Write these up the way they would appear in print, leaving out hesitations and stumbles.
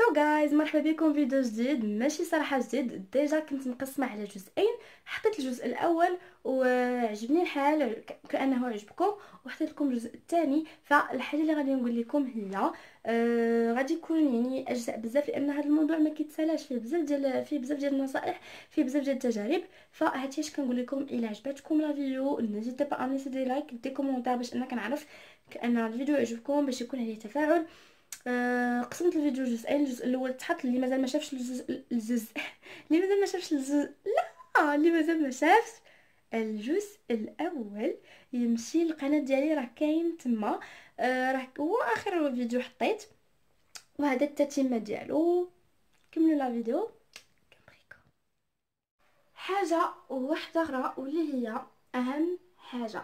جايز، مرحبا بكم في فيديو جديد. ماشي صراحه جديد، ديجا كنت مقسمه على جزئين. حطيت الجزء الاول وعجبني الحال كانه عجبكم، وحطيت لكم الجزء الثاني. فالحاجه اللي غادي نقول لكم هي غادي يكون يعني اجزاء بزاف، لان هذا الموضوع ما كيتسالاش، فيه بزاف ديال النصائح، فيه بزاف ديال التجارب. فهادشي اش كنقول لكم. الا عجبتكم لا فيديو نزيد با انسي دي لايك، دي كومونتير باش انا كنعرف ان الفيديو يعجبكم، باش يكون عليه تفاعل. قسمت الفيديو جزئين. الجزء الاول تحط اللي مازال ما شافش الجزء اللي مازال ما شافش الجزء، لا اللي مازال ما شافش الجزء الاول يمشي للقناه ديالي، راه كاين تما. راه هو اخر فيديو حطيت، وهذا التتمه ديالو. كملوا لا فيديو كنبغيكم. حاجه واحده اخرى واللي هي اهم حاجه،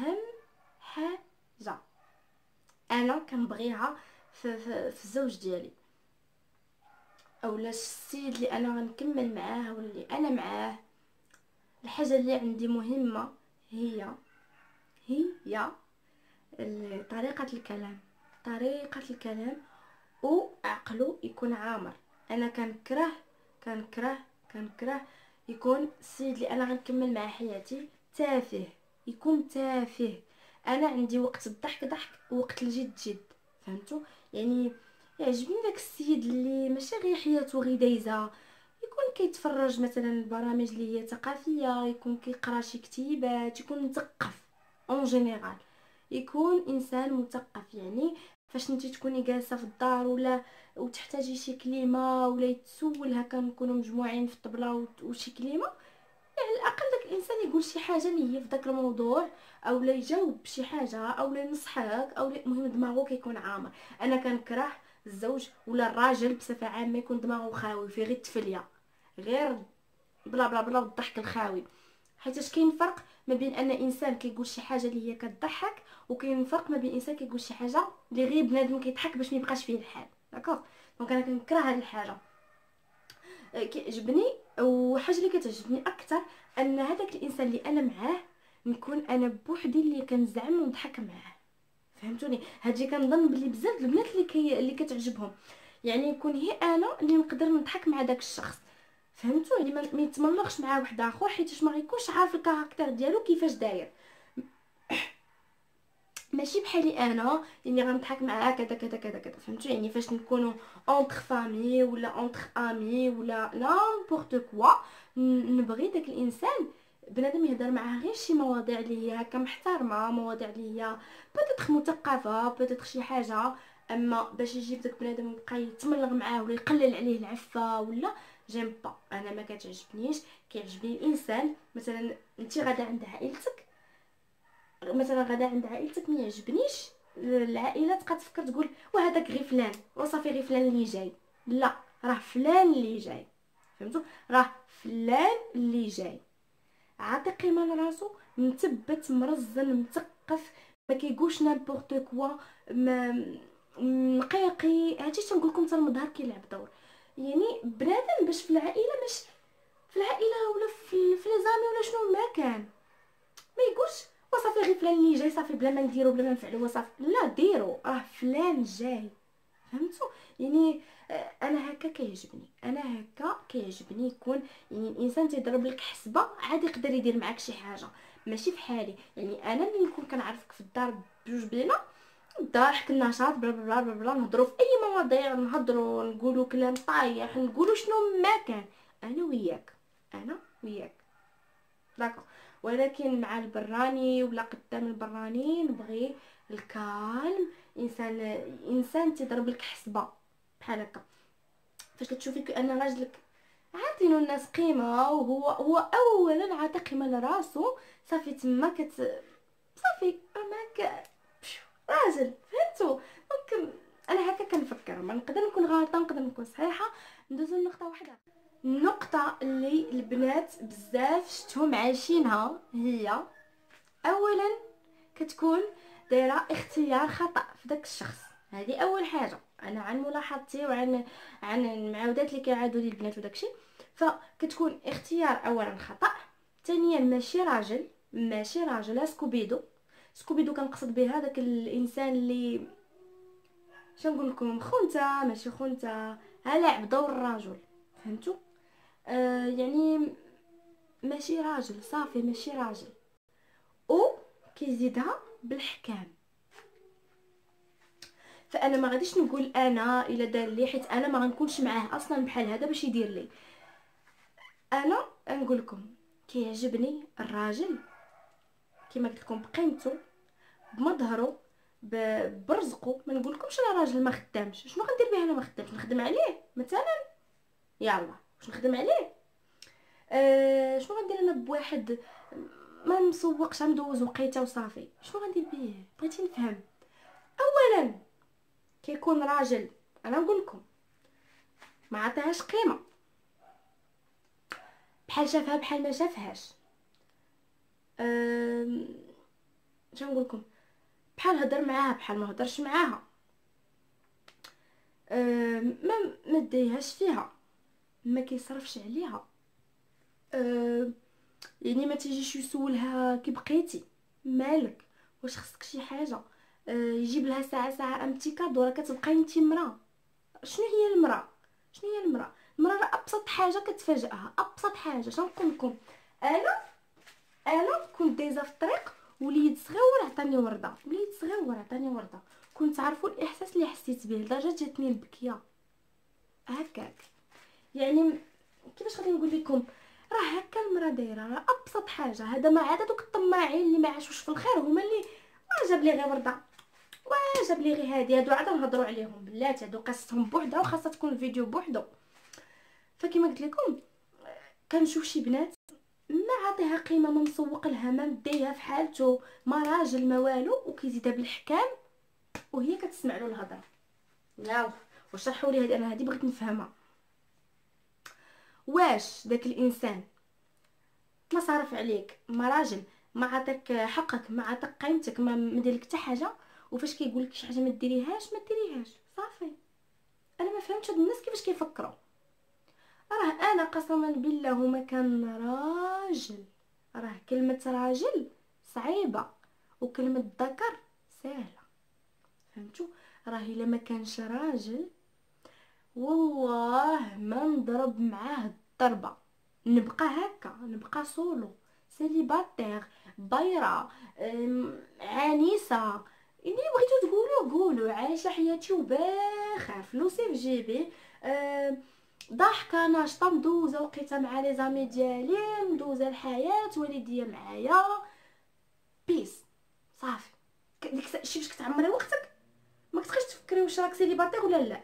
انا كنبغيها في الزوج ديالي، اولا السيد اللي انا غنكمل معاه ولا اللي انا معاه. الحاجه اللي عندي مهمه هي طريقه الكلام، وعقله يكون عامر. انا كنكره يكون السيد اللي انا غنكمل مع حياتي تافه، يكون تافه. انا عندي وقت الضحك ضحك، ووقت الجد جد، فهمتوا؟ يعني يعجبني داك السيد اللي ماشي غير حياته غير دايزه، يكون كيتفرج مثلا البرامج اللي هي ثقافيه، يكون كيقرا شي كتيبات، يكون مثقف اون جينيرال، يكون انسان مثقف. يعني فاش انت تكوني جالسه في الدار ولا وتحتاجي شي كلمه ولا يتسول هكا، نكونوا مجموعين في الطبله وشي كلمه، على الاقل داك الانسان يقول شي حاجه اللي هي في داك الموضوع، او لا يجاوب بشي حاجه، او لا ينصحك، او لا المهم دماغه كيكون عامر. انا كنكره الزوج ولا الراجل بصفه عامه يكون دماغه خاوي في غير التفليه، غير بلا بلا بلا والضحك الخاوي. حيت كاين فرق ما بين ان انسان كيقول شي حاجه اللي هي كتضحك، وكاين فرق ما بين انسان كيقول شي حاجه اللي غير بنادم كيضحك باش ما يبقاش فيه الحال. داكوغ؟ دونك انا كنكره هاد الحاجه. كيعجبني، وحاجه اللي كتعجبني اكثر ان هذاك الانسان اللي انا معاه نكون انا بوحدي اللي كنزعم ونضحك معاه. فهمتوني؟ هادشي كنظن بلي بزاف البنات اللي كتعجبهم، يعني يكون هي انا اللي نقدر نضحك مع داك الشخص. فهمتوا؟ يعني ما يتملقش مع واحد اخر، حيت ما غيكونش عارف الكاركتير ديالو كيفاش داير. ماشي بحالي انا اللي غنضحك معاه كذا كذا كذا كذا. فهمتوا؟ يعني فاش نكونوا اونتر فامي ولا اونتر امي ولا نامبورط كوا، نبغي داك الانسان بنادم يهضر معاه غير شي مواضيع اللي هي هكا محترمه، مواضيع اللي هي بوتيتر مثقفه، بوتيتر شي حاجه. اما باش يجيب داك بنادم يبقى يتملغ معاه ولا يقلل عليه العفه ولا جيم با، انا ما كتعجبنيش. كيعجبني الانسان مثلا انت غادا عند عائلتك، ما يعجبنيش العائله تبقى تفكر تقول وهذاك غير فلان وصافي، غير فلان اللي جاي. لا، راه فلان اللي جاي. فهمتوا؟ راه فلان اللي جاي عاطي قيمه لراسو، مثبت مرزن مثقف، ما كيقولش نيمبورط كوا، ما نقيقي. هادشي تنقول لكم حتى المظهر كيلعب دور. يعني بنادم باش في العائله، مش في العائله ولا في لي زامي ولا شنو ما كان، ما يقولش وصافي غير فلان اللي جاي صافي، بلا ما نديرو بلا ما نفعلو وصافي. لا، ديرو، راه فلان جاي. فهمتوا؟ يعني انا هكا كيعجبني، يكون يعني الانسان تيضرب لك حسبه عاد يقدر يدير معاك شي حاجه. ماشي في يعني انا اللي نكون كنعرفك في الدار بجوج بينا، الضحك النشاط بلا بلا بلا بلا، نهضروا في اي مواضيع، نهضروا نقولوا كلام طايح، نقولوا شنو ما كان، انا وياك، داكوغ. ولكن مع البراني ولا قدام البراني نبغي الكالم. انسان تضرب لك حسبه بحال هكا. فاش كتشوفي ان راجلك عاطينو الناس قيمه، وهو اولا عاطي قيمه لراسو، صافي تما صافي راك راجل. فهمتوا؟ دونك انا هكا كنفكر، ما نقدر نكون غلطه، نقدر نكون صحيحه. ندوزو لنقطه واحده. النقطه اللي البنات بزاف شفتهم عايشينها هي اولا كتكون دايره اختيار خطا في داك الشخص. هذه اول حاجه انا عن ملاحظتي، عن المعاودات اللي كيعادوا لي البنات وداكشي. فكتكون اختيار اولا خطا. ثانيا ماشي راجل سكوبيدو كنقصد بها داك الانسان اللي نقول لكم خونتا ماشي خونتا، ها لعب دور الرجل، فهمتوا؟ يعني ماشي راجل صافي، ماشي راجل. او كيزيدها بالحكام. فانا ما غاديش نقول انا الا دار لي، حيت انا ما غنكونش معاه اصلا بحال هذا باش يدير لي. انا نقول لكم كيعجبني الراجل كما قلت لكم بقيمته، بمظهره، برزقه. ما نقول لكمش انا راجل ما خدامش، شنو غندير به انا ما خدامش؟ نخدم عليه مثلا؟ يلا واش نخدم عليه؟ شنو غندير انا بواحد ما مسوقش غندوز وقيته وصافي؟ شنو غندير به؟ بغيتي نفهم. اولا كيكون راجل، انا نقول لكم ما عطيهاش قيمه، بحال شافها بحال ما شافهاش. شنو نقول لكم؟ بحال هضر معاها بحال ما هضرش معاها. ما ديهاش فيها، ما كيصرفش عليها. يعني ما تيجيش يسولها كي بقيتي مالك، واش خصك شي حاجه، يجيب لها ساعه ساعه امتي كادو، راه كتبقاي انت مراه. شنو هي المراه؟ شنو هي المراه؟ المراه راه ابسط حاجه كتفاجئها، ابسط حاجه. شنقول لكم؟ انا كنت دايزه في الطريق، وليد صغير عطاني ورده، وليد صغير عطاني ورده، كنت عارفوا الاحساس اللي حسيت به لدرجه جاتني البكيه هكاك. يعني كيفاش غادي نقول لكم؟ راه هكا المرا دايره، راه ابسط حاجه. هذا ما عاد دوك الطماعين اللي ما عاشوش في الخير هما اللي جاب لي غير ورده، جاب لي غير هادي. هادو عاد نهضروا عليهم بلاتي، هادو قصتهم بوحدها وخاصها تكون الفيديو بوحدو. فكما قلت لكم كنشوف شي بنات ما عطيها قيمه، ما مسوق لها، ما مديها في حالته، ما راجل ما والو، وكيزيدها بالحكام وهي كتسمع له الهضره. يلا وشرحوا لي هذه، انا هذه بغيت نفهمها. واش داك الانسان ما صارف عليك، ما راجل، ما عطاك حقك، ما عطاك قيمتك، ما دير لك حتى حاجه، وفاش كيقول لك شي حاجه ما ديريهاش ما ديريهاش صافي؟ انا ما فهمتش هاد الناس كيفاش كيفكروا. راه انا قسما بالله ما كان راجل، راه كلمه راجل صعيبه وكلمه ذكر سهله، فهمتوا؟ راه الا ما كانش راجل والله ما نضرب معاه الضربه، نبقى هكا، نبقى سولو سيليباتير بايره، عنيسه. اللي بغيتو تقولوا قولوا، عايشه حياتي وباخر، فلوسي في جيبي، ضحكه ناشطه، مدوزه وقيته مع لي زامي ديالي، مدوزه الحياه، والديا معايا، بيس صافي. ديك شي باش كتعمري وقتك ما كتبقايش تفكري واش راك سيليباتير ولا لا.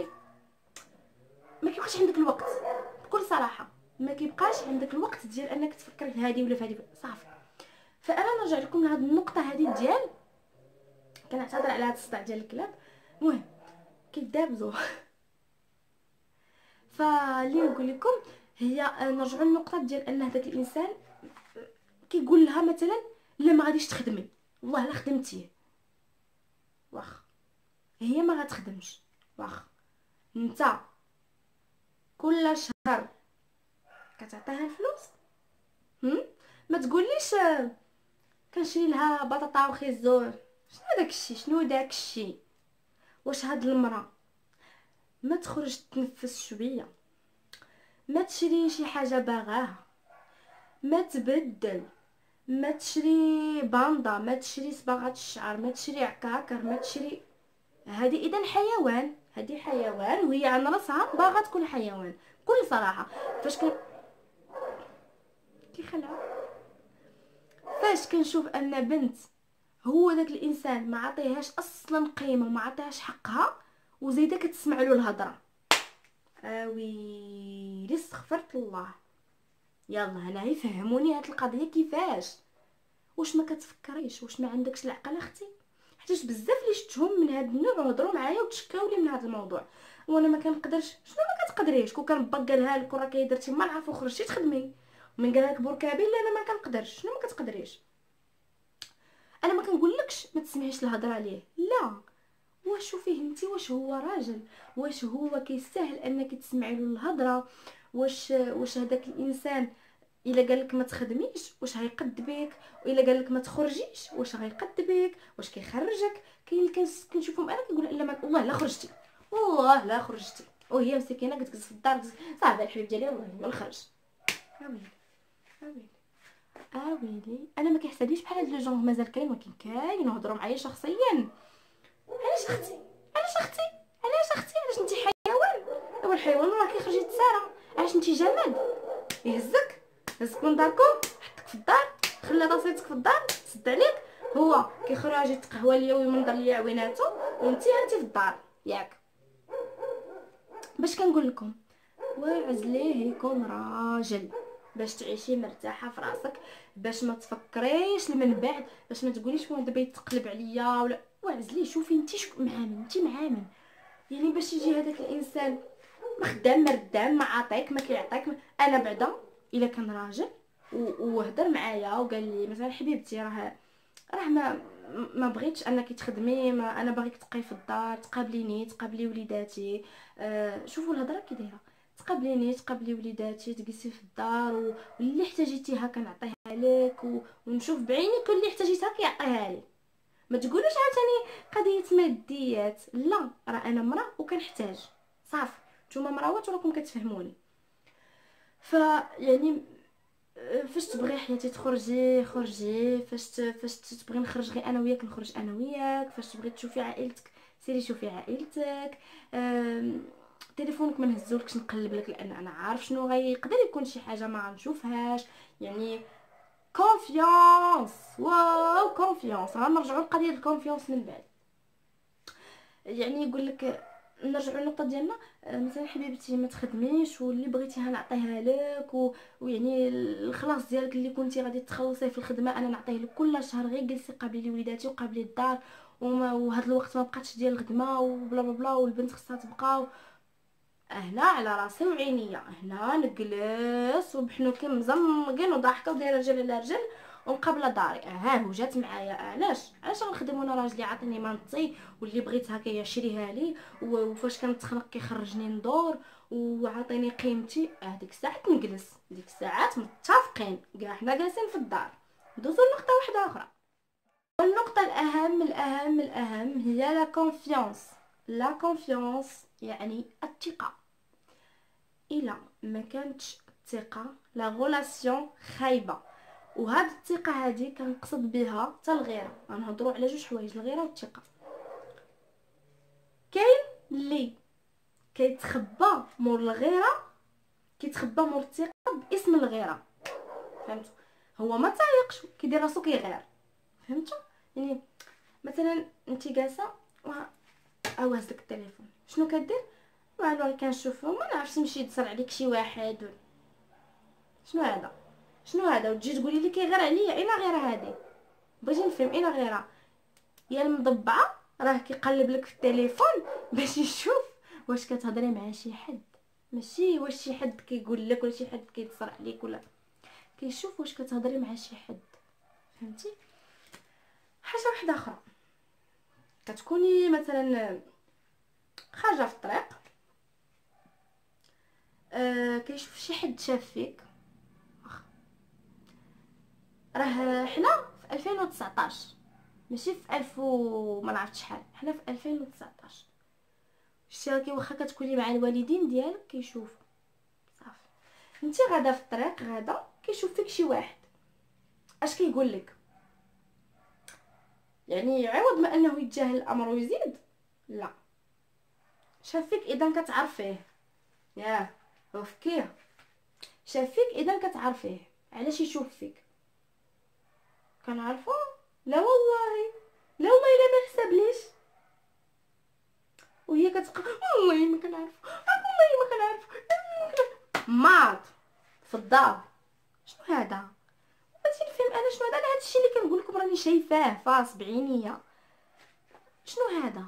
ما كيبقاش عندك الوقت، بكل صراحه ما كيبقاش عندك الوقت ديال انك تفكر في هذه ولا في هذه صافي. فانا نرجع لكم لهاد النقطه هذه ديال كنعتذر على هاد الصداع ديال الكلاب. المهم كيدابزو فاللي نقول لكم هي نرجعوا للنقطه ديال ان هذاك الانسان كيقول لها مثلا لا ما غاديش تخدمي، والله لا خدمتيه، واخ هي ما غتخدمش، واخ انت كل شهر كتعطيها الفلوس، ما تقوليش كنشري لها بطاطا وخيزور. شنو داك الشيء؟ شنو داك الشيء؟ واش هاد المراه ما تخرج تنفس شويه، ما تشري شي حاجه باغاها، ما تبدل، ما تشري باندا، ما تشري صباغات الشعر، ما تشري عكاكر، ما تشري هذه اذا حيوان، هذه حيوان وهي عن راسها باغا تكون حيوان بكل صراحه. فاش كيخلعوا فاش كنشوف ان بنت هو داك الانسان ما عطيهاش اصلا قيمه وما عطيهاش حقها وزيده كتسمع له الهضره، ويلي استغفرت الله. يلا هنا يفهموني هاد القضيه كيفاش. واش ما كتفكريش؟ واش ما عندكش العقل اختي؟ حيت بزاف اللي شفتهم من هاد النوع وهضروا معايا وتشكاو لي من هاد الموضوع، وانا ما كنقدرش. شنو ما كتقدريش؟ كون كان با قالها لك وراه كيدرتي ما نعرف وخرجتي تخدمي، ومن قالها لك بركابي لا انا ما كنقدرش. شنو ما كتقدريش؟ انا ما كنقولكش ما تسمعيش الهضره عليه، لا، واش فهمتي؟ واش هو راجل؟ واش هو كيستاهل انك تسمعي له الهضره؟ واش هذاك الانسان الا قال لك ما تخدميش واش هيقد بك، والا قال لك ما تخرجيش واش غيقد بك، واش كيخرجك. كاين اللي كنشوفهم انا كنقول لا والله لا خرجتي، والله لا خرجتي، وهي مسكينه كتجلس في الدار صافي الحبيب ديالي والله ما نخرج. اويلي اويلي اويلي، انا ما كيحسبليش بحال هاد لو جونغ مازال كاين، ولكن كاين وهضروا معايا شخصيا. علاش اختي، علاش اختي، علاش اختي، علاش انت حيوان؟ اول حيوان راه كيخرج يتسارى، علاش انت جماد؟ يهزك من داركم، حطك في الدار، خلى راسيتك في الدار، سد عليك، هو كيخرج يتقهوى ليا ويمنظر ليا عويناتو، وانتي هانتي في الدار ياك. باش كنقول لكم وعزليه يكون راجل باش تعيشي مرتاحه في راسك، باش ما تفكريش من بعد، باش ما تقوليش وانا دابا يتقلب عليا ولا. وعزليه، شوفي انت شكون معامل، انت معامل يعني باش يجي هذاك الانسان ما خدام ما ردام ما عاطيك ما كيعطيك انا بعدا الا كان راجل وهضر معايا وقال لي مثلا حبيبتي راه ما بغيتش انك تخدمي، ما انا باغيك تبقاي في الدار تقابليني تقابلي وليداتي. شوفوا الهضره كي دايره، تقابليني تقابلي وليداتي تجلسي في الدار واللي احتاجيتيها كنعطيها لك ونشوف بعيني كل اللي احتاجيتها كيعطيها لي. ما تقولوش عاوتاني قضيه ماديات، لا راه انا مرا وكنحتاج صافي، نتوما مراوات وراكم كتفهموني. فيعني فاش تبغي حياتي تخرجي خرجي، فاش تبغي نخرج غير انا وياك نخرج انا وياك، فاش تبغي تشوفي عائلتك سيري شوفي عائلتك. تليفونك ما نهزولكش نقلب لك لان انا عارف شنو غيقدر يكون شي حاجه ما غنشوفهاش. يعني كونفيونس، واو كونفيونس، غنرجعوا لقضيه الكونفيونس من بعد. يعني يقول لك نرجعوا للنقطه ديالنا، مثلا حبيبتي ما تخدميش واللي بغيتيها نعطيها لك ويعني الخلاص ديالك اللي كنتي غادي تخلصيه في الخدمه انا نعطيه لك كل شهر، غير جلسي قابلي لي وليداتي وقابلي الدار وهذا الوقت ما بقاتش ديال الخدمه وبلا بلا بلا والبنت خصها تبقى. هنا على راسي وعينيا، هنا نجلس وبحنوكي مزمقين وضاحكه ودايره رجل على رجل ومقابله داري. هو جات معايا، علاش غنخدم وانا راجلي عاطيني مانطي واللي بغيتها كيعشريها لي وفاش كنتخنق كيخرجني ندور وعاطيني قيمتي. ديك الساعات نجلس، ديك الساعات متفقين كاع حنا جالسين في الدار. ندوزو لنقطه واحده اخرى، والنقطه الاهم الاهم الاهم هي لا كونفيونس. لا كونفيونس يعني الثقه. الا ما كانتش الثقه لا غولاسيون خايبه. وهاد الثقه هادي كنقصد بها حتى الغيره، غنهضروا على جوج حوايج، الغيره والثقه. كاين اللي كيتخبى مور الغيره، كيتخبى مور الثقه باسم الغيره، فهمتوا؟ هو ما تايقش كيدير راسو كيغير، فهمتوا؟ يعني مثلا انت جالسه هز لك التليفون، شنو كدير؟ والو كنشوفو ما نعرفش نمشي يتصل عليك شي واحد شنو هذا، شنو هذا، وتجي تقولي لي كيغير عليا. اين غيره هذه؟ بغيتي نفهم اين غيره. يا المضبعه راه كيقلب لك في التليفون باش يشوف واش كتهضري مع شي حد، ماشي واش شي حد كيقول لك ولا شي حد كيتصل عليك، ولا كيشوف واش كتهضري مع شي حد، فهمتي؟ حاجه واحده اخرى، كتكوني مثلا خارجه في الطريق، كيشوف شي حد شاف فيك. راه حنا في 2019 ماشي في 1000 وما نعرفتش شحال، حنا في 2019. شتي واخا كتكوني مع الوالدين ديالك كيشوفوا صافي، انت غادا في الطريق غادا كيشوف فيك شي واحد، اش كيقول لك؟ يعني عوض ما انه يتجاهل الامر ويزيد، لا شاف فيك اذا كتعرفيه، ياه وفكيه، شاف فيك اذا كتعرفيه. علاش يشوف فيك؟ كنعرفو؟ لا والله، لا والله الا ما حسبليش. وهي كتبقى والله ما كنعرفو، والله ما كنعرفو، ماط في الدار. شنو هذا؟ بغيتي نفهم انا شنو هذا؟ هذا الشيء اللي كنقول لكم راني شايفاه فاس بعينيا. شنو هذا؟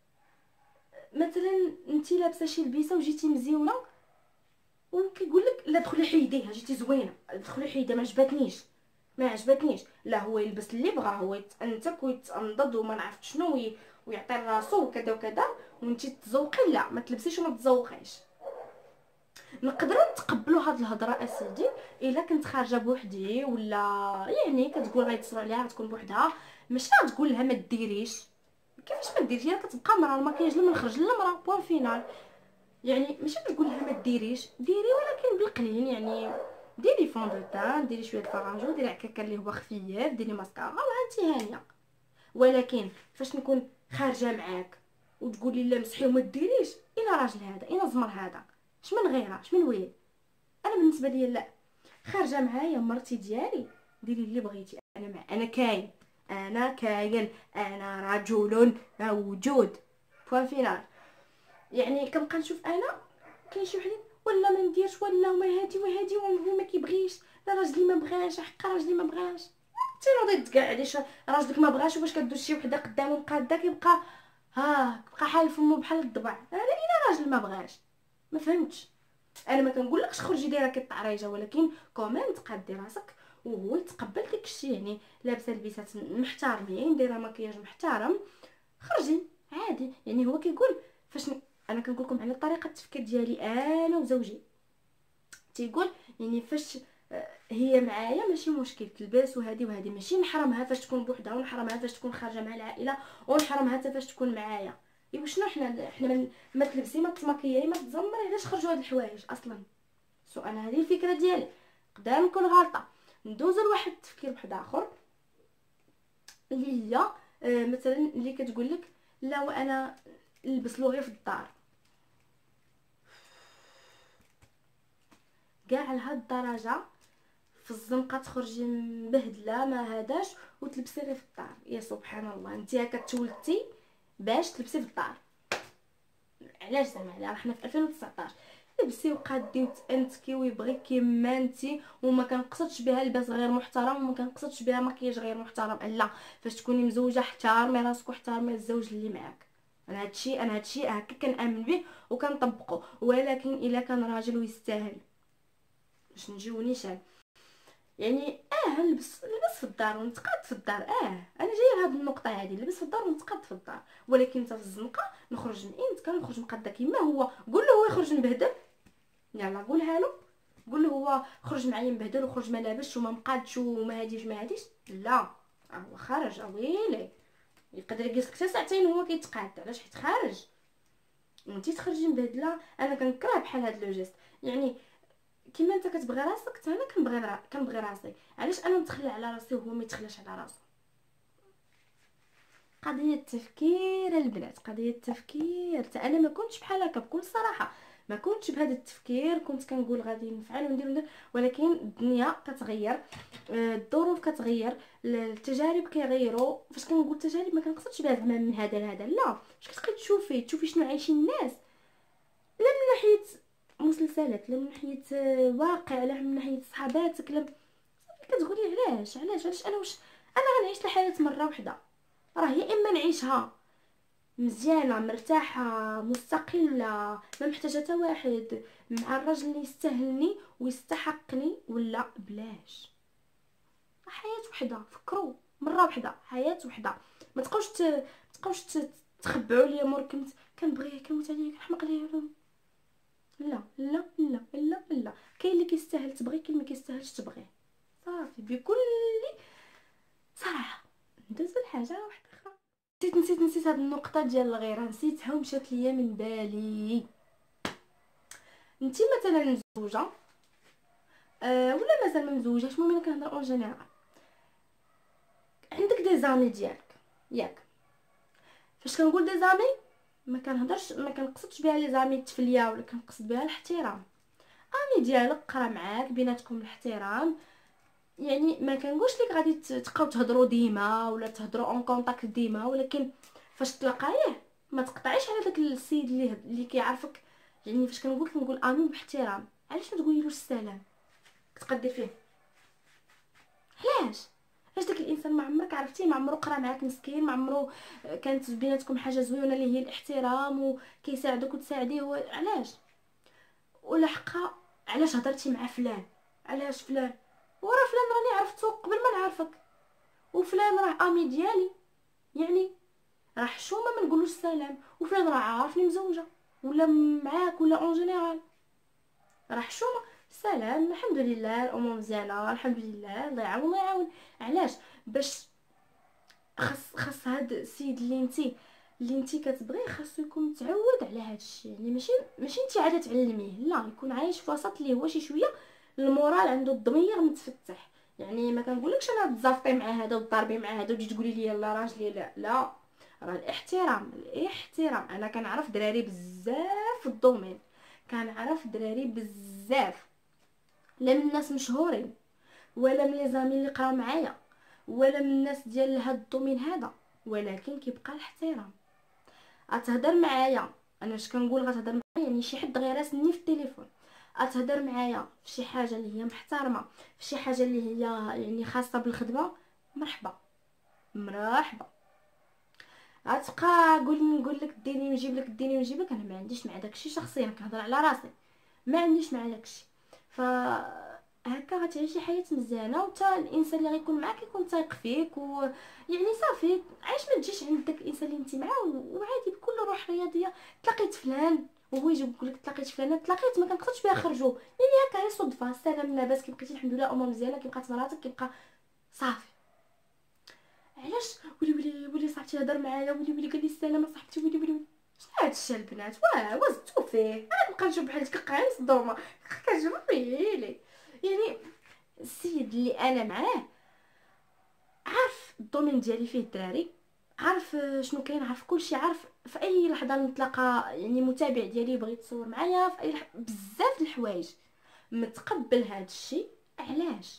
مثلا انت لابسه شي لبسه وجيتي مزيونه وكيقول لك لا دخلي حيديها جيتي زوينه، دخلي حيدها ما عجبتنيش. لا هو يلبس اللي بغا، هو يتانتك ويتنضد وما نعرفت شنو ويعطي راسو وكذا وكذا، وانت تزوقي لا ما تلبسيش وما تزوقيش. نقدروا نتقبلوا هاد الهضره اسيدي الا كنت خارجه بوحدي، ولا يعني كتقول غيتصلوا عليها غتكون بوحدها، ماشي غتقول لها ما ديريش. كيفاش ما ديريش؟ هي كتبقى مرا، المكياج لما نخرج للمرا بوان فينال. يعني ماشي كتقول لها ما ديريش، ديري ولكن بالقليل. يعني ديري فون دو تان، ديري شويه الفراجو، ديري عكاكا اللي هو خفيف، ديري ماسكارا وانتي هانيه. ولكن فاش نكون خارجه معاك وتقولي لا مسحي وما ديريش، اين راجل هذا؟ اين زمر هذا؟ اش من غيره؟ اش من ويل؟ انا بالنسبه لي لا. خارجه معايا مرتي ديالي، ديري اللي بغيتي، انا كاين، انا كاين، انا رجل موجود، بوان فينال. يعني كنبقى نشوف انا كاين شي وحدين ولا ما نديرش، ولا ما هادي وهادي وهو ما كيبغيش، لا راجلي ما بغاش، حق راجلي ما بغاش. تنوضي كاع علاش راجلك ما بغاش، وفاش كدوز شي وحده قدامه مقاده كيبقى كيبقى حال فمو بحال الضبع. انا الا راجل ما بغاش ما فهمتش. انا ما كنقولكش خرجي دايره كالطعريجه، ولكن كوميم تقادي راسك وهو يتقبل داك الشيء. يعني لابسه لبسات محترمين، دايره مكياج محترم، خرجي عادي. يعني هو كيقول فاش انا كنقول لكم على طريقه التفكير ديالي انا وزوجي. تيقول يعني فاش هي معايا ماشي مشكل تلبس وهذه وهذه، ماشي نحرمها فاش تكون بوحدها ونحرمها فاش تكون خارجه مع العائله ونحرمها حتى فاش تكون معايا. ايوا شنو حنا ما تلبسي ما تماكيي ما تزمري، علاش خرجوا هاد الحوايج اصلا؟ انا هذه الفكره ديالي، نقدر نكون غلطه. ندوزو لواحد التفكير واحد اخر اللي هي مثلا اللي كتقول لك لا وانا نلبس له غير في الدار. كاع لهاد الدرجه في الزنقه تخرجي مبهدله ما هداش وتلبسي غير في الدار؟ يا سبحان الله، انت كتولدتي باش تلبسي في الدار؟ علاش زعما؟ على حنا في 2019 لبسي وقادي وتانتكي ويبغيك كيما انتي. وما كنقصدش بها لباس غير محترم، وما كنقصدش بها مكياج غير محترم، لا. فاش تكوني مزوجه احترمي راسك واحترمي الزوج اللي معاك. انا هادشي هكا كنامن به وكنطبقه. ولكن الا كان راجل ويستاهل باش نجيو شان، يعني لبس في الدار ونتقاد في الدار. انا جايه لهاد النقطه هذه، لبس في الدار ونتقاد في الدار. ولكن انت في الزنقه نخرج من كنخرج مقاده كيما هو، قول له هو يخرج مبهدل، يلا قولها له، قول له هو خرج معايا مبهدل وخرج ما لابسش وما مقادش وما هاديش ما هاديش. لا هو خرج ويلي، يقدر يجلس حتى ساعتين وهو كيتقاد. علاش؟ حيت خارج. وانتي تخرجي مبهدله. انا كنكره بحال هاد لو جيست. يعني كيما انت كتبغي راسك حتى انا كنبغي راسي. علاش انا نتخلى على راسي وهو ما يتخلاش على راسو؟ قضيه التفكير البنات، قضيه التفكير. حتى انا ما كنتش بحال هكا بكل صراحه، ما كنتش بهذا التفكير. كنت كنقول غادي نفعل وندير، ولكن الدنيا كتغير، الظروف كتغير، التجارب كيغيروا. فاش كنقول تجارب ما كنقصدش بها زعما من هذا لهذا، لا. فاش كتبقاي تشوفي شنو عايشين الناس، لا من ناحيه مسلسلات، لا من ناحيه واقع، لا من ناحيه صحاباتك، لا كتقولي علاش انا غنعيش الحياه مره واحده. راه يا اما نعيشها مزيانه مرتاحه مستقله ما محتاجه حتى واحد، مع الراجل اللي يستاهلني ويستحقني، ولا بلاش. حياه وحده، فكروا مره واحده، حياه وحده. ما تبقاوش تخبعوا لي موركم كنبغيه كنموت عليه كنحماق عليه. لا لا لا لا لا، كاين اللي كيستاهل تبغي، كاين اللي كيستاهلش تبغيه. صافي بكل صراحه. ندوزو لحاجه واحده اخرى. نسيت هاد النقطه ديال الغيره، نسيتها ومشات ليا من بالي. انتي مثلا مزوجه ولا مازال ما مزوجاش، المهم انا كنهضر اون جينيرال. عندك دي زامي ديالك ياك؟ فاش كنقول دي زامي ما كنقصدش بها لي زامي التفليه، ولا كنقصد بها الاحترام. امي ديالك قرا معاك بيناتكم الاحترام. يعني ما كنقولش لك غادي تبقاو تهضروا ديما ولا تهضروا اون كونتاكت ديما، ولكن فاش تلاقايه ما تقطعيش على داك السيد اللي كيعرفك. يعني فاش كنقول امين باحترام، علاش ما تقوليلوش السلام تقدي فيه؟ علاش داك الانسان ما عمرك عرفتيه، ما عمرو قرا معاك مسكين، ما عمرو كانت بيناتكم حاجه زوينه اللي هي الاحترام وكيساعدك وتساعديه علاش؟ ولا حقا علاش هضرتي مع فلان؟ علاش فلان؟ ورا فلان راني عرفتو قبل ما نعرفك، وفلان راه امي ديالي، يعني راه حشومه ما نقولوش السلام. وفلان راه عارفني مزوجه ولا معاك ولا اون جينيرال. راه حشومه. سلام، الحمد لله الامور مزيانه، الحمد لله، الله يعاون الله يعاون. علاش؟ باش خاص هاد السيد اللي انت كتبغيه خاصو يكون متعود على هاد الشيء. يعني ماشي انت عاده تعلميه، لا، يكون عايش في وسط اللي هو شي شويه المورال عنده، الضمير متفتح. يعني ما كنقولكش انا تزافطي مع هذا وتضربي مع هذا وتجي تقولي لي يلا راجلي، لا لا. راه الاحترام. انا كنعرف دراري بزاف في الدومين، كنعرف دراري بزاف، لا من الناس مشهورين، ولا من لي زامي اللي قراو معايا، ولا من الناس ديال هاد الدومين هذا، ولكن كيبقى الاحترام. غتهضر معايا، انا اش كنقول، غتهضر معايا يعني شي حد غير راسني في التليفون، غتهضر معايا في شي حاجه اللي هي محترمه، في شي حاجه اللي هي يعني خاصه بالخدمه، مرحبا مرحبا. غتبقى نقول لك ديني ونجيب لك، ديني ونجيب لك، انا ما عنديش مع داكشي شخصيا، كنهضر على راسي، ما عنديش مع داكشي. ف هكا غتعيشي حياه مزيانه، وتا الانسان اللي غيكون معاك يكون تايق فيك، ويعني صافي، علاش ما تجيش عند داك الانسان اللي انت معاه وعادي بكل روح رياضيه، تلاقيت فلان وهو يجي يقول لك تلاقيت فلانه، تلاقيت ما كنقدرش بها خرجوا، يعني هكا هي صدفه، السلام لاباس، كي بقيتي الحمد لله امور مزيانه، كيبقات مراتك، كيبقى صافي. علاش ولي صاحبتي هضر معايا، ولي قال لي السلام صاحبتي، ولي شنو هاد الشيء البنات، واه زدتو فيه، انا نبقى نشوف بحال هكا قايم صدومه، كتجربي لي. يعني السيد اللي انا معاه عارف الدومين ديالي فيه الدراري، عارف شنو كاين، عارف كلشي، عارف في اي لحظه نتلاقى، يعني متابع ديالي بغى يتصور معايا في اي بزاف د الحوايج، متقبل هاد الشيء. علاش؟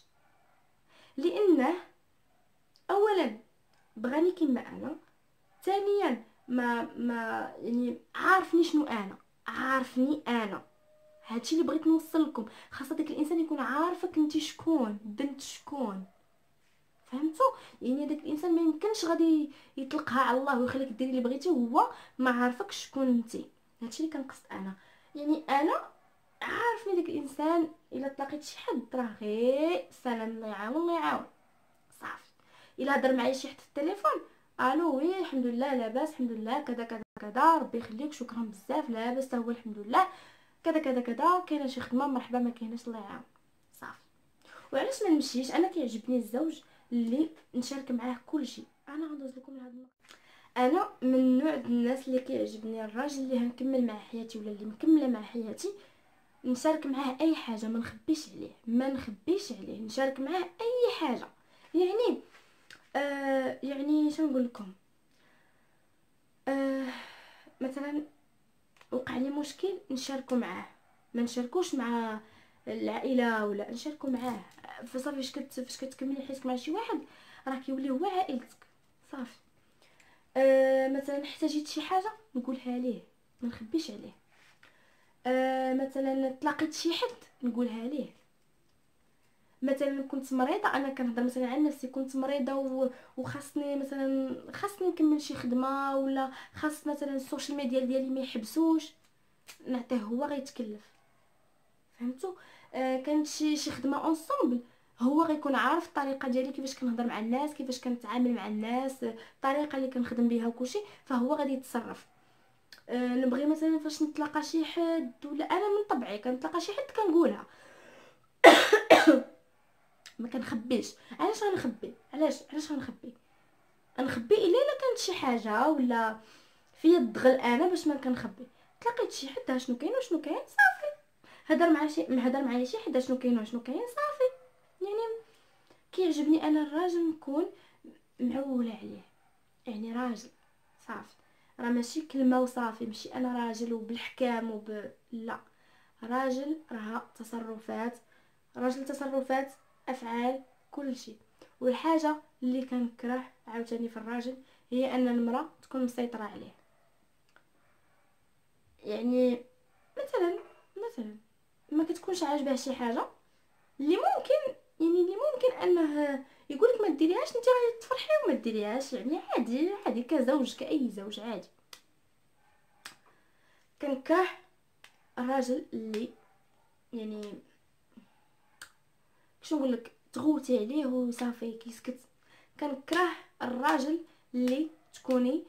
لانه اولا بغاني كيما انا، ثانيا ما يعني عارفني شنو انا، عارفني انا. هادشي اللي بغيت نوصل لكم، خاص داك الانسان يكون عارفك انت شكون، بنت شكون، فهمتوا؟ يعني داك الانسان ما يمكنش غادي يطلقها على الله ويخليك ديري اللي بغيتي وهو ما عارفكش شكون انت. هادشي اللي كنقصد انا، يعني انا عارفني داك الانسان، الا تلاقيت شي حد راه غير سلام، الله يعاون الله يعاون، صافي. الا هضر معايا شي حد في التليفون، الو وي الحمد لله لاباس، الحمد لله كذا كذا كذا، ربي يخليك، شكرا بزاف، لاباس تا هو الحمد لله، كذا كذا كذا، كاينه شي خدمه مرحبا، ما كايناش الله يعاون، صافي. وعلاش ما نمشيش؟ انا كيعجبني الزوج اللي نشارك معاه كل شيء. انا غندوز لكم لهاد النقطه، انا من نوع الناس اللي كيعجبني الراجل اللي هنكمل مع حياتي ولا اللي مكمله مع حياتي، نشارك معاه اي حاجه، ما نخبيش عليه، نشارك معاه اي حاجه. يعني يعني شنو نقول لكم، آه مثلا وقع لي مشكل نشاركه معاه، ما نشاركوش مع العائله، ولا نشاركو معاه. فصافي فاش كتكملي حياتك مع شي واحد، راه كيولي هو عائلتك، صافي. مثلا احتاجيت شي حاجه نقولها ليه، ما نخبيش عليه. مثلا تلاقيت شي حد نقولها ليه. مثلا كنت مريضه، انا كنهضر مثلا عن نفسي، كنت مريضه وخاصني مثلا نكمل شي خدمه، ولا خاص مثلا السوشيال ميديا ديالي ما يحبسوش، نعطيه هو غيتكلف، فهمتوا؟ كانت شي خدمه اونصومبل، هو غيكون عارف الطريقه ديالي كيفاش كنهضر مع الناس، كيفاش كنتعامل مع الناس، الطريقه اللي كنخدم بها وكلشي، فهو غادي يتصرف. نبغي مثلا فاش نتلاقى شي حد، ولا انا من طبعي كنتلاقى شي حد كنقولها، ما كنخبيش. علاش غنخبي؟ علاش غنخبي الا كانت شي حاجه ولا فيا الضغل انا باش ما كنخبي. تلاقيت شي حد، شنو كاين وشنو كاين، صافي. هضر معايا شي حد شنو كاين وشنو كاين، صافي. يعني كيعجبني انا الراجل نكون معوله عليه، يعني راجل صافي، راه ماشي كلمه وصافي، ماشي انا راجل وبالحكام لا، راجل راه تصرفات، راجل تصرفات، افعال، كل شيء. والحاجه اللي كنكره عاوتاني في الراجل هي ان المراه تكون مسيطره عليه. يعني مثلا ما كتكونش عاجباه شي حاجه اللي ممكن، يعني اللي ممكن انه يقولك ما ديريهاش، انت غادي تفرحي وما ديريهاش، يعني عادي عادي، كزوج كاي زوج عادي. كنكره الراجل اللي يعني شنو نقول لك، تغوتي عليه وصافي كيسكت. كنكره الراجل اللي تكوني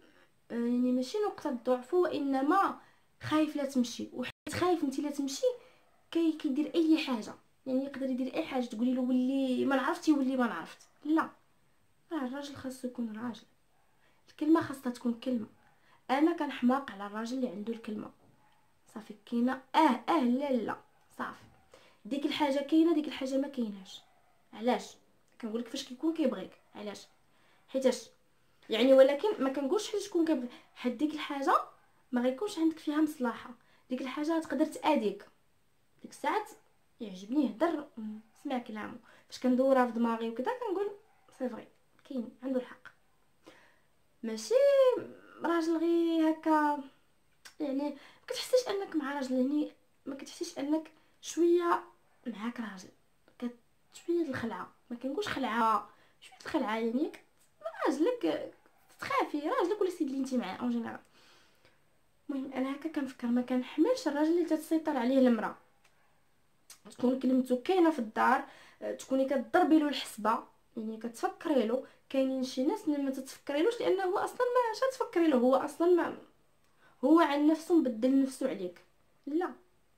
يعني ماشي نقطه ضعف، وانما خايف لا تمشي، وحيت خايف انت لا تمشي كيدير اي حاجه، يعني يقدر يدير اي حاجه تقولي له ولي ما نعرفت يولي ما نعرفت. لا، راه الراجل خاصو يكون راجل، الكلمه خاصها تكون كلمه. انا كنحماق على الراجل اللي عنده الكلمه. صافي كاينه لا لا صافي، ديك الحاجه كاينه، ديك الحاجه ما كايناش. علاش كنقول لك؟ فاش كيكون كيبغيك. علاش؟ حيتاش يعني، ولكن ما كنقولش حيت تكون كيبغي، حيت ديك الحاجه ما غيكونش عندك فيها مصلحه، ديك الحاجه تقدر تاذيك. ديك الساعات يعجبني يهضر نسمع كلامه. فاش كندورها في دماغي وكذا كنقول سي فري، كاين عنده الحق. ماشي راجل غير هكا، يعني ما كتحسيش انك مع راجل، يعني ما كتحسيش انك شويه معاك راجل، شويه الخلعه، ما كنقولش خلعه، شويه الخلعه، يعني راجلك تخافي راجلك ولا السيد اللي انت معاه اون جينيرال. المهم انا هكا كنفكر، ما كنحملش الراجل اللي تتسيطر عليه المراه، تكون كلمته كاينه في الدار، تكوني كتضربي له الحسبه، يعني كتفكري له. كاينين شي ناس اللي ما تتفكريلوش لانه هو اصلا ما شا تفكري له، هو اصلا ما هو عن نفسه مبدل نفسه عليك. لا،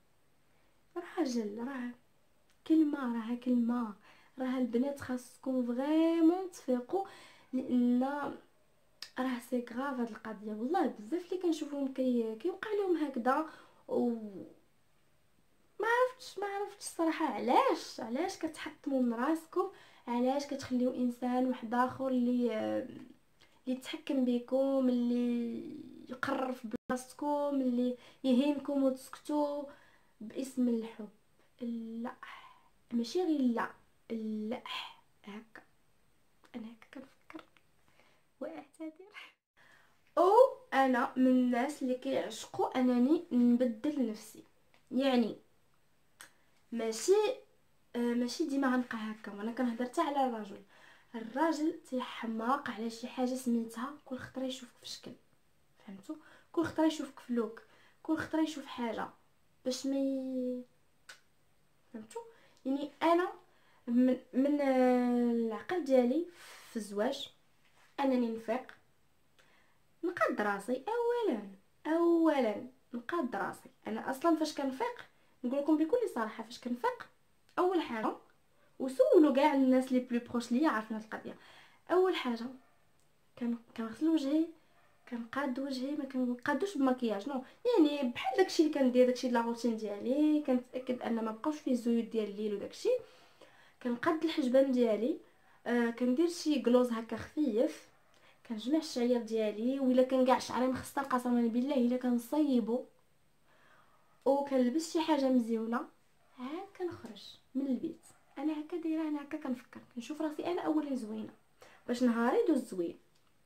راجل راه كلمه، راه كلمه، راه البنات خاصكم فريمون تفيقوا، لان راه سي غراف هاد القضيه. والله بزاف اللي كنشوفهم كيوقع لهم هكذا، و ما عرفتش الصراحه علاش كتحطموا من راسكم، علاش كتخليو انسان واحد اخر اللي يتحكم بكم، اللي يقرر في بلاصتكم، اللي يهينكم وتسكتوا باسم الحب. لا، ماشي غير لا، لا هكا. انا هكا كنفكر واعتذر. او انا من الناس اللي كيعشقوا انني نبدل نفسي، يعني ماشي ماشي ديما غنبقى هكا. وانا كنهضر حتى على الرجل، الراجل تيحماق على شي حاجه سميتها كل خطره يشوفك في شكل، فهمتوا؟ كل خطره يشوفك في لوك، كل خطره يشوف حاجه باش مي، فهمتوا؟ يعني انا من العقل ديالي في الزواج انني نفيق، نقاد راسي اولا نقاد راسي. انا اصلا فاش كنفيق نقول لكم بكل صراحه، فاش كنفيق اول حاجه، وسولوا كاع الناس لي بلو بروش ليا عارفين هاد القضيه، اول حاجه كنغسل وجهي، كنقاد وجهي، ما كنقادوش بمكياج نو، يعني بحال داكشي اللي كندير، داكشي لا روتين ديالي، كنتاكد ان ما بقاوش فيه الزيوت ديال الليل وداكشي. كنقاد الحجبان ديالي، كندير شي كلوز هكا خفيف، كنجمع الشعير ديالي، ولا كان كاع شعري مخصر قسما بالله الا كنصيبو، وكنلبس شي حاجه مزيونه، عاد كنخرج من البيت. انا هكا دايره، انا هكا كنفكر، كنشوف راسي انا اولا زوينه باش نهاري يدوز زوين.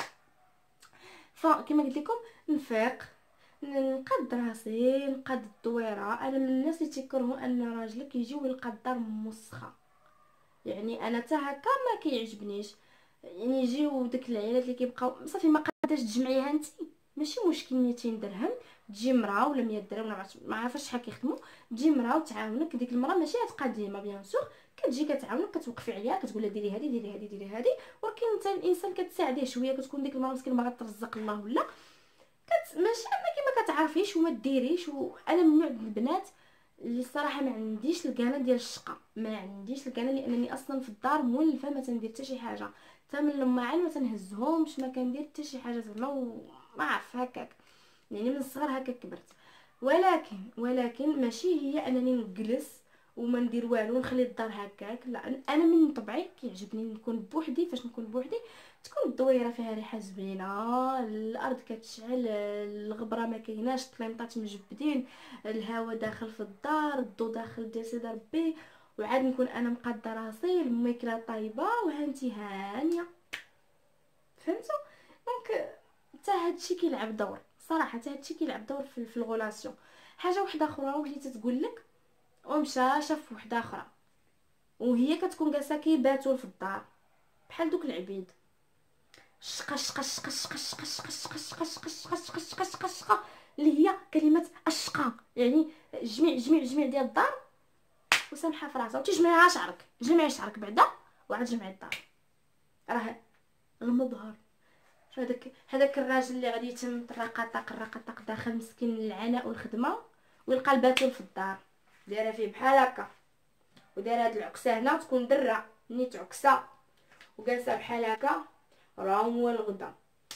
فكما قلت لكم نفيق، نقاد راسي، نقاد الدويره. انا من الناس اللي تيكرهوا ان راجلك يجي ويلقى الدار موسخه، يعني انا حتى هكا ما كيعجبنيش، يعني يجيو داك العيالات اللي كيبقاو صافي ما قاداش تجمعيها انت، ماشي مشكل 200 درهم تجي مرا ولا 100 درهم، ما عارفاش شحال كيخدموا، تجي مرا وتعاونك. ديك المرا ماشي قديمه بيان سور، كتجي كتعاونك، كتوقفي عليها، كتقول لها ديري هذه ديري هذه ديري هذه، ولكن انت الانسان كتساعديه شويه، كتكون ديك المرا مسكينه باغا ترزق الله ولا ماشي انك ما كتعرفيش وما ديريش. وانا من نوع البنات اللي الصراحه ما عنديش الكانه ديال الشقه، ما عنديش الكانه، لانني اصلا في الدار مولفه ما تندير حتى شي حاجه، حتى من الماعن ما تنهزهمش، ما كندير حتى شي حاجه زعما، وما عرف هكاك، يعني من الصغر هكا كبرت. ولكن ماشي هي انني نجلس وما ندير والو ونخلي الدار هكاك، لا. انا من طبعي كيعجبني نكون بوحدي. فاش نكون بوحدي تكون الدويره فيها ريحه زوينه، الارض كتشعل، الغبره ما كايناش، الطليمطات مجبدين، الهواء داخل في الدار، الضو داخل ديال سيدي ربي، وعاد نكون انا مقاده راسي، الماكله طايبه وهانتي هانيه، فهمتوا؟ دونك حتى هادشي كيلعب دور صراحه، حتى هادشي كيلعب دور في الغولاسيون. حاجه واحده اخرى وليت تقول لك، ومشى شاف وحده اخرى وهي كتكون جالسه كيباتوا في الدار بحال دوك العبيد، شقه شقه شقه شقه شقه شقه شقه شقه شقه شقه شقه شقه شقه، اللي هي كلمه الشقه، يعني جميع ديال الدار وسامحه في راسها، وتجمعي شعرك، جمعي شعرك بعدا وعاد جمعي الدار، راه المظهر. هذاك الراجل اللي غادي يتم الرقاطق داخل مسكين العناء والخدمه، ويلقى الباتول في الدار، دايره فيه بحال هكا، ودايره هاد العكسه هنا تكون دره نيت عكسه وجالسه بحال هكا. راه هو الغدا،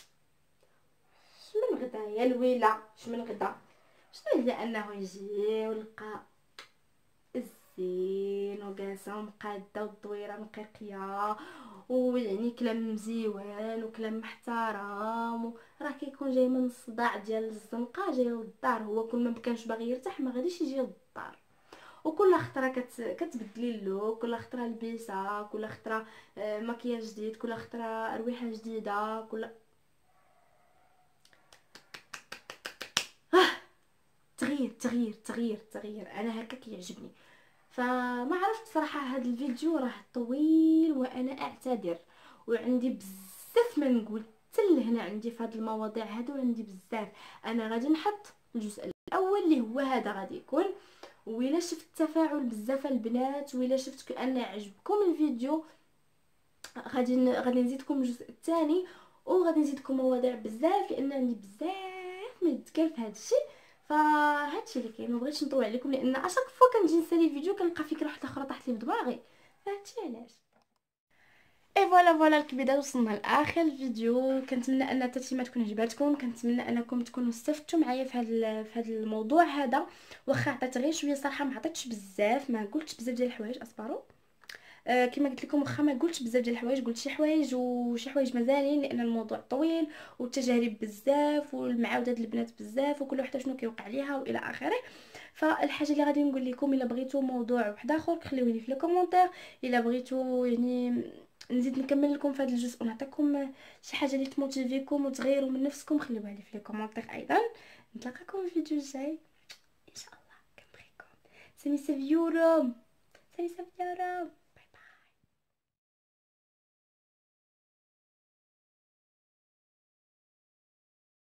شمن غدا يا الويله، شمن غدا، شنو هي انه يجي ولقى الزين وجالسه مقاده والدويره مقيقيه ويعني كلام مزيوان وكلام محترم. راه كيكون جاي من الصداع ديال الزنقه جاي للدار، هو كل ما مكانش باغي يرتاح ما غاديش يجي للدار. وكل خطره كتبدلي اللوك، كل خطره لبسه، كل خطره مكياج جديد، كل خطره رويحه جديده، كل تغيير تغيير تغيير تغيير. انا هكا كيعجبني. فما عرفت صراحه هذا الفيديو راه طويل وانا اعتذر، وعندي بزاف ما نقول حتى لهنا. عندي في هاد المواضيع هادو عندي بزاف. انا غادي نحط الجزء الاول اللي هو هذا غادي يكون، وإلا شفت تفاعل بزاف البنات وإلا شفت ان عجبكم الفيديو غادي نزيدكم الجزء الثاني، وغادي نزيدكم مواضيع بزاف لان عندي بزاف ما يتقال في هذا الشيء. فهادشي اللي كاين، مبغيتش نطول عليكم لان اشاك فوا كنجي نسالي الفيديو كنلقى فكره واحده اخرى طاحت لي في دماغي، فهادشي علاش. اي فوالا الكبيده وصلنا لاخر الفيديو. كنتمنى ان التتمه تكون عجباتكم، كنتمنى انكم تكونوا استفدتوا معايا في هذا الموضوع هذا. واخا عطيت غير شويه صراحه، ما عطيتش بزاف، ما قلتش بزاف ديال الحوايج اصبروا. كما قلت لكم واخا ما قلتش بزاف ديال الحوايج، قلت شي حوايج وشي حوايج مازالين لان الموضوع طويل والتجارب بزاف والمعاودات البنات بزاف وكل وحده شنو كيوقع ليها والى اخره. فالحاجه اللي غادي نقول لكم الا بغيتوا موضوع واحد اخر خليوه في لي كومونتير. الا بغيتوا يعني نزيد نكمل لكم في هذا الجزء ونعطيكم شي حاجه اللي تموتيفيكم وتغيروا من نفسكم، خليوها لي في لي كومونتير ايضا. نتلاقاكم في الفيديو الجاي ان شاء الله. كنبغيكم. سمي سافيورم، سمي سافيورم.